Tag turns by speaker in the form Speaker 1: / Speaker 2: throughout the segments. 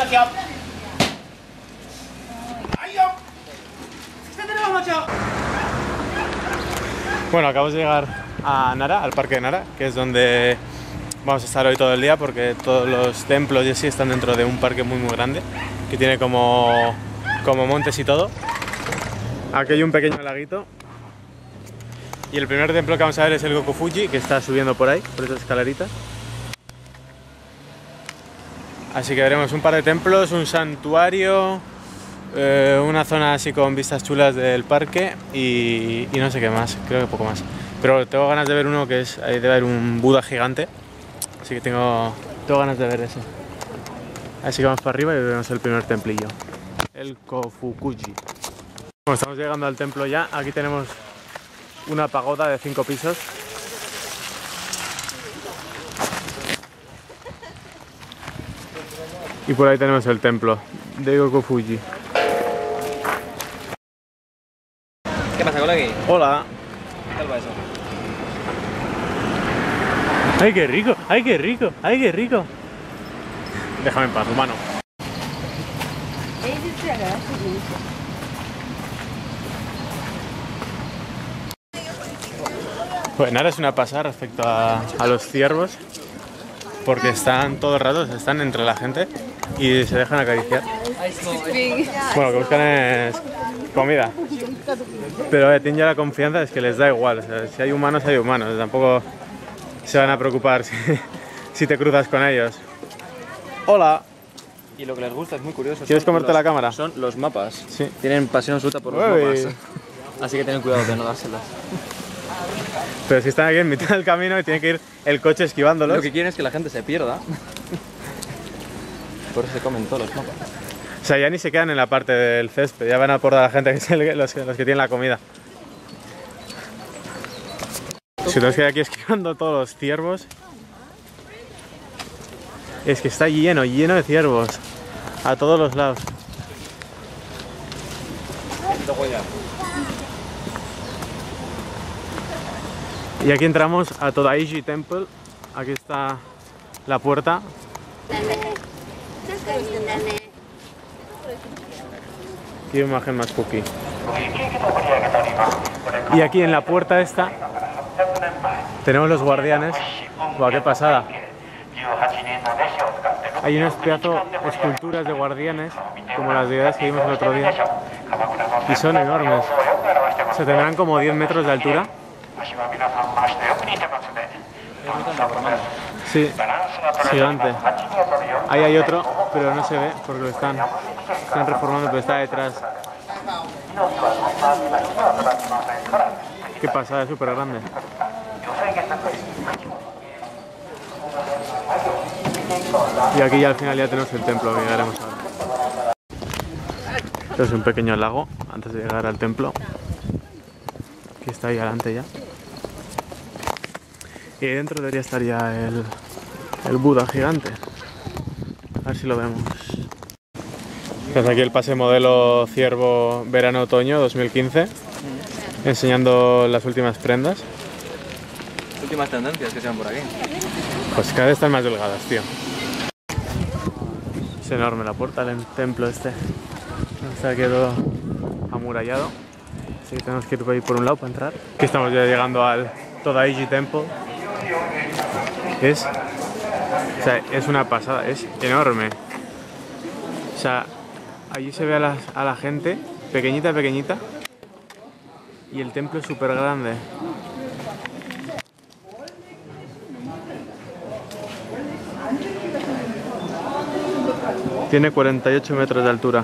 Speaker 1: Bueno, acabamos de llegar a Nara, al parque de Nara, que es donde vamos a estar hoy todo el día, porque todos los templos y así están dentro de un parque muy grande, que tiene como montes y todo. Aquí hay un pequeño laguito. Y el primer templo que vamos a ver es el Gokofuji, que está subiendo por ahí, por esas escaleritas. Así que veremos un par de templos, un santuario, una zona así con vistas chulas del parque y no sé qué más, creo que poco más. Pero tengo ganas de ver uno que es, ahí debe haber un Buda gigante, así que tengo ganas de ver ese. Así que vamos para arriba y vemos el primer templillo, el Kofukuji. Bueno, estamos llegando al templo ya, aquí tenemos una pagoda de 5 pisos. Y por ahí tenemos el templo de Gokofuji.
Speaker 2: ¿Qué pasa, colegui?
Speaker 1: Hola.
Speaker 2: ¿Qué tal va eso?
Speaker 1: ¡Ay, qué rico! ¡Ay, qué rico! ¡Ay, qué rico! Déjame en paz, humano. Pues nada, es una pasada respecto a los ciervos, porque están todo el rato, están entre la gente y se dejan acariciar. Bueno, lo que buscan es comida, pero tienen ya la confianza, es que les da igual, o sea, si hay humanos, tampoco se van a preocupar si te cruzas con ellos. Hola.
Speaker 2: Y lo que les gusta es muy curioso.
Speaker 1: ¿Quieres comerte la cámara?
Speaker 2: Son los mapas.
Speaker 1: Sí.
Speaker 2: Tienen pasión absoluta por los mapas. Así que ten cuidado de no dárselas.
Speaker 1: Pero si están aquí en mitad del camino y tiene que ir el coche esquivándolos.
Speaker 2: Lo que quieren es que la gente se pierda. Por eso se comen todos los mapas.
Speaker 1: O sea, ya ni se quedan en la parte del césped, ya van a por la gente que es los que tienen la comida. Si tenemos que ir aquí esquivando todos los ciervos. Es que está lleno de ciervos. A todos los lados. Y aquí entramos a Todaiji Temple. Aquí está la puerta. Qué imagen más cookie. Y aquí en la puerta esta tenemos los guardianes. ¡Buah, qué pasada! Hay unas pedazos esculturas de guardianes, como las deidades que vimos el otro día. Y son enormes. Se tendrán como 10 metros de altura. Sí, gigante. Ahí hay otro, pero no se ve porque lo están reformando, pero está detrás. Qué pasada, es súper grande. Y aquí ya al final ya tenemos el templo que llegaremos ahora. Esto es un pequeño lago antes de llegar al templo. Aquí está ahí adelante ya. Y ahí dentro debería estar ya el Buda gigante. A ver si lo vemos. Pues aquí el pase modelo ciervo verano-otoño 2015. Enseñando las últimas prendas.
Speaker 2: Las últimas tendencias que se van por aquí.
Speaker 1: Pues cada vez están más delgadas, tío. Es enorme la puerta del templo este. Está quedó amurallado. Así que tenemos que ir por ahí por un lado para entrar. Aquí estamos ya llegando al Todaiji Temple. Es una pasada, es enorme. O sea, allí se ve a la gente pequeñita. Y el templo es súper grande. Tiene 48 metros de altura.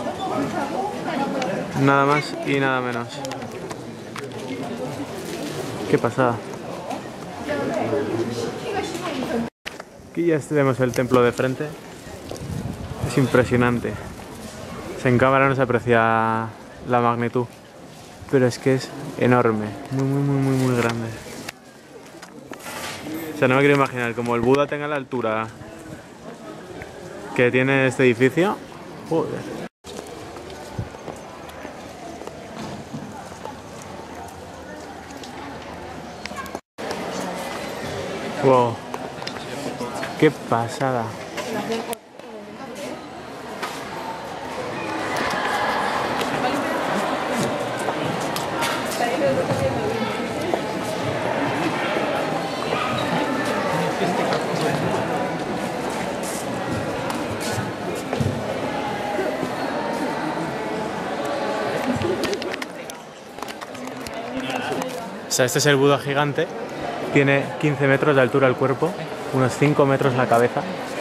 Speaker 1: Nada más y nada menos. Qué pasada. Aquí ya vemos el templo de frente. Es impresionante. En cámara no se aprecia la magnitud. Pero es que es enorme. Muy grande. O sea, no me quiero imaginar como el Buda tenga la altura que tiene este edificio. Joder. Wow. Qué pasada. sea, este es el Buda gigante. Tiene 15 metros de altura el cuerpo, unos 5 metros la cabeza.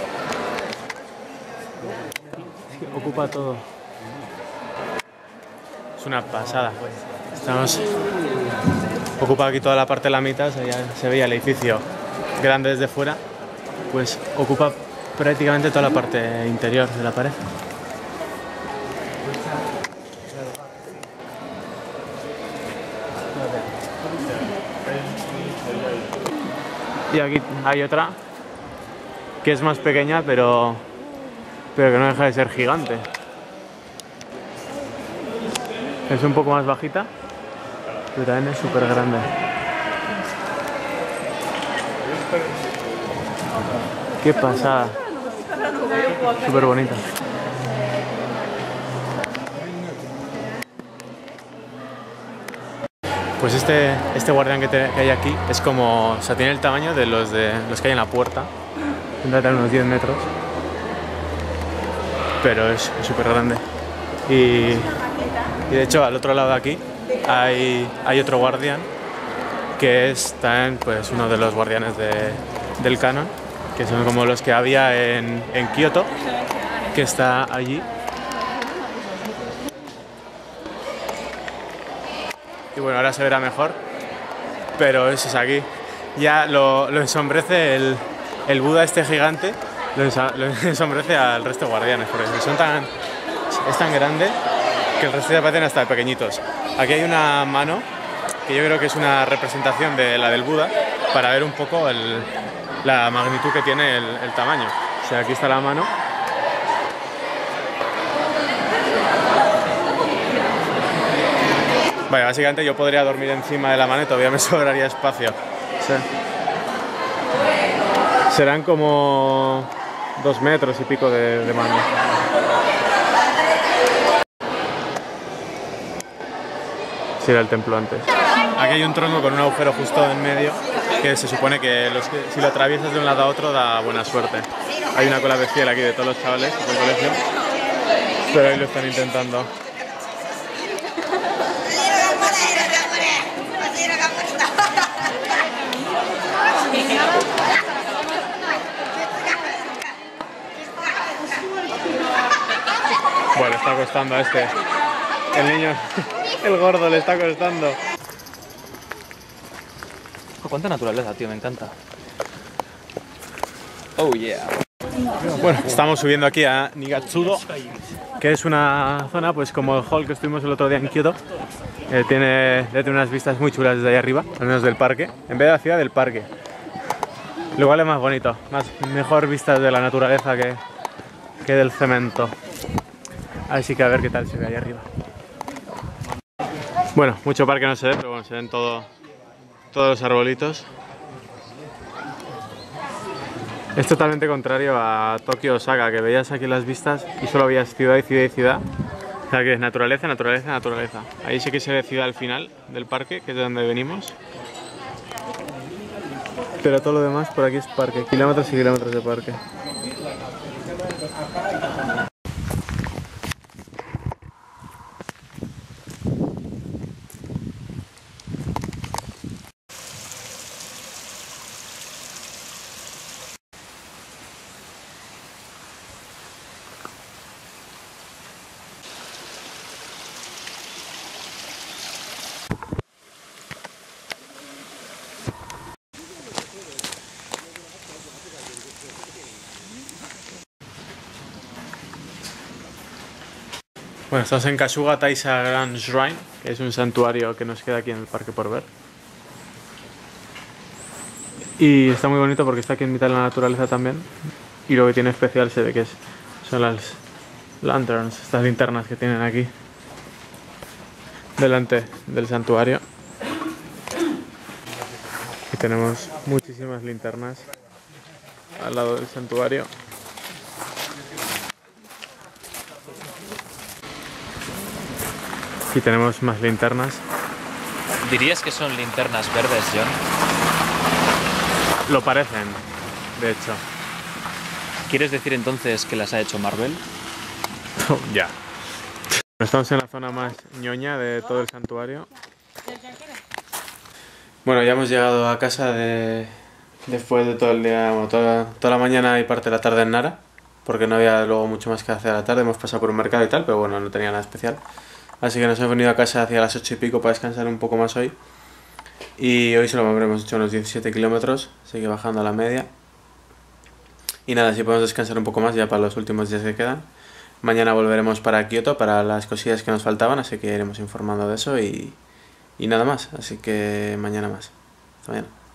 Speaker 1: Ocupa todo. Es una pasada. Ocupa aquí toda la parte de la mitad, se veía el edificio grande desde fuera, pues ocupa prácticamente toda la parte interior de la pared. Y aquí hay otra que es más pequeña, pero que no deja de ser gigante. Es un poco más bajita, pero también es súper grande. ¡Qué pasada! Súper bonita. Pues este guardián que hay aquí es como, o sea, tiene el tamaño de los que hay en la puerta. Tendrá que tener unos 10 metros. Pero es súper grande. Y de hecho al otro lado de aquí hay otro guardián que es también pues uno de los guardianes del canon, que son como los que había en Kioto, que está allí. Y bueno, ahora se verá mejor, pero eso es aquí. Ya lo ensombrece el Buda este gigante, lo ensombrece al resto de guardianes, porque es tan grande que el resto se parecen hasta pequeñitos. Aquí hay una mano, que yo creo que es una representación de la del Buda, para ver un poco la magnitud que tiene el tamaño. O sea, aquí está la mano. Vale, básicamente yo podría dormir encima de la mano y todavía me sobraría espacio. O sea, serán como 2 metros y pico de mano. Sí, era el templo antes. Aquí hay un tronco con un agujero justo en medio, que se supone que si lo atraviesas de un lado a otro da buena suerte. Hay una cola bestial aquí de todos los chavales del colegio, pero ahí lo están intentando. Bueno, le está costando a este. El niño, el gordo le está costando.
Speaker 2: Cuánta naturaleza, tío, me encanta. Oh yeah.
Speaker 1: Bueno, estamos subiendo aquí a Nigatsudo, que es una zona pues como el hall que estuvimos el otro día en Kioto. Tiene unas vistas muy chulas desde ahí arriba, al menos del parque, en vez de la ciudad, del parque. Lo cual es más bonito, mejor vistas de la naturaleza que del cemento. Así que a ver qué tal se ve ahí arriba. Bueno, mucho parque no se ve, pero bueno, se ven todos los arbolitos. Es totalmente contrario a Tokio Osaka, que veías aquí las vistas y solo veías ciudad y ciudad y ciudad. O sea que es naturaleza, naturaleza, naturaleza. Ahí sí que se ve ciudad al final del parque, que es de donde venimos. Pero todo lo demás por aquí es parque, kilómetros y kilómetros de parque. Bueno, estamos en Kasuga Taisha Grand Shrine, que es un santuario que nos queda aquí en el parque por ver. Y está muy bonito porque está aquí en mitad de la naturaleza también. Y lo que tiene especial se ve que son las lanterns, estas linternas que tienen aquí delante del santuario. Aquí tenemos muchísimas linternas al lado del santuario. Aquí tenemos más linternas.
Speaker 2: ¿Dirías que son linternas verdes, John?
Speaker 1: Lo parecen, de hecho.
Speaker 2: ¿Quieres decir entonces que las ha hecho Marvel?
Speaker 1: Ya. Estamos en la zona más ñoña de todo el santuario. Bueno, ya hemos llegado a casa después de todo el día, bueno, toda la mañana y parte de la tarde en Nara, porque no había luego mucho más que hacer a la tarde. Hemos pasado por un mercado y tal, pero bueno, no tenía nada especial. Así que nos hemos venido a casa hacia las 8 y pico para descansar un poco más hoy. Y hoy solo habremos hecho unos 17 kilómetros, así que bajando a la media. Y nada, si podemos descansar un poco más ya para los últimos días que quedan. Mañana volveremos para Kioto para las cosillas que nos faltaban, así que iremos informando de eso y nada más. Así que mañana más. Hasta mañana.